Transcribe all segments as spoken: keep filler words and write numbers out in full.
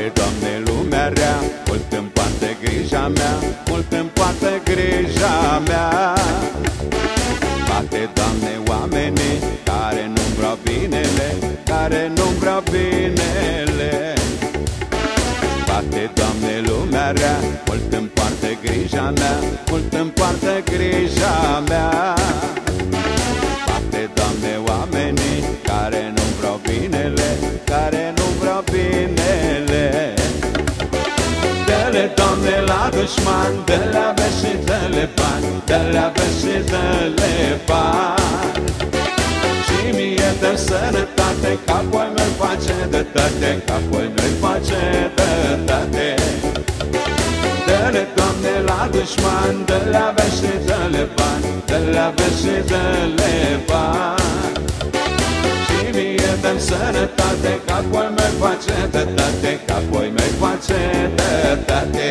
Bate, Doamne, lumea rea, mult împarte grija mea, mult împarte grija mea. Bate, Doamne, oamenii care nu-mi vreau binele, care nu-mi vreau binele. Bate, Doamne, lumea rea, mult împarte grija mea, mult împarte grija mea. Bate, Doamne, oamenii care nu-mi vreau binele, care nu-mi vreau binele. Dă-le, Doamne, la dușman, dă-le aveți și dă-le bani, dă-le aveți și dă-le bani. Și mie dă sănătate, că apoi mi-l face dreptate, că apoi mi-l face dreptate. Dă-le, Doamne, la dușman, dă-le aveți și dă-le bani, dă-le aveți și dă-le bani. Și mie dă sănătate, că apoi mi-l face dreptate, că apoi mi-l face dreptate.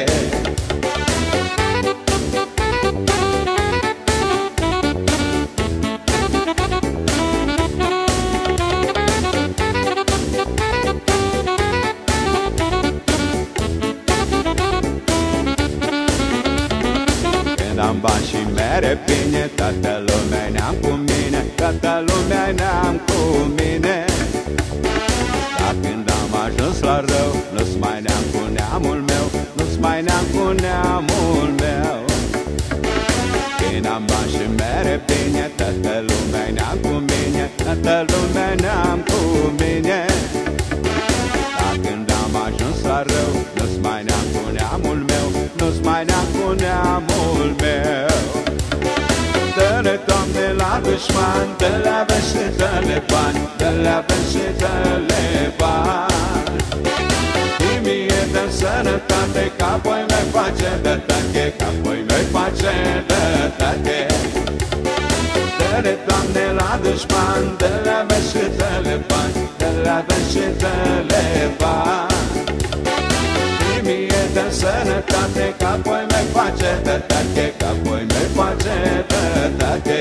Am bani și mere bine, toată lumea ne-am cu mine, toată lumea ne-am cu mine. Dar când am ajuns la rău, nu-ți mai ne-am cu neamul meu, nu-ți mai ne-am cu neamul meu. Când am bani și mere bine, toată lumea ne-am cu mine, toată lumea ne-am cu mine. Dar când am ajuns la rău, nu-ți mai ne-am cu neamul meu, nu-ți mai ne-am cu neamul meu. Dă-le, Doamne, la dușman, dă-le aveți și dă-le bani, dă-le aveți și dă-le bani. Și mie dă sănătate, că apoi mi-ai face dreptate, că apoi mi-ai face dreptate. Dă-le, Doamne, la dușman, dă-le aveți și dă-le bani, dă-le aveți și dă-le bani. Și mie dă sănătate, că apoi mi-ai face dreptate, că apoi mi-ai face dreptate.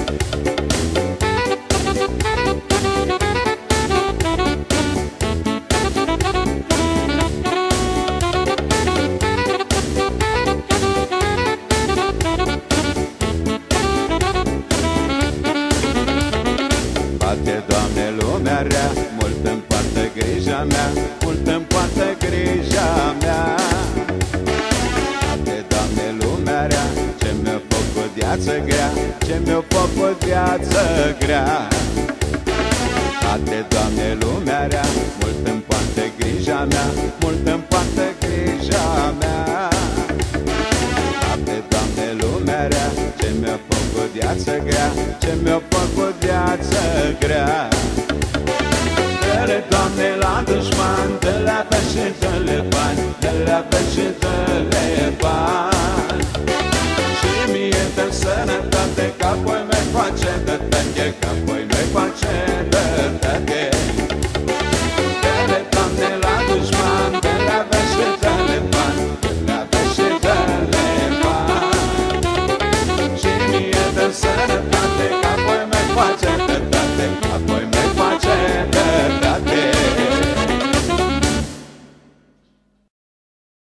Bate, Doamne, lumea rea, mult împarte grija mea, mult împarte grija mea. Bate, Doamne, lumea rea, ce mi-a făcut viață grea, ce mi-a făcut viață grea. Bate, Doamne, lumea rea, mult împarte grija mea, mult împarte grija mea. Bate, Doamne, lumea rea, ce mi-a făcut viață grea, ce mi-a făcut viață grea. Dă-le, Doamne, la dușman, dă-le aveți și dă-le bani, dă-le aveți și dă-le bani. Și mie dă sănătate, că apoi mi-ai face dreptate, că apoi mi-ai face dreptate.